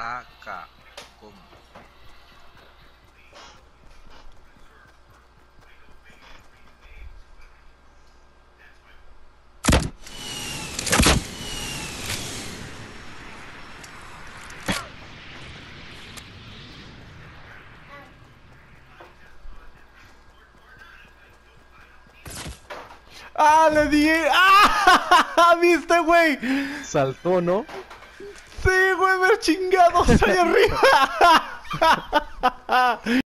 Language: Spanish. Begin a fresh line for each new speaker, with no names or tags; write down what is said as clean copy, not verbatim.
Barraca. ¿Cómo?
¡Ah, le di! ¡Ah! ¿Viste, güey?
Saltó, ¿no?
Sí, güey, ver chingados ahí arriba.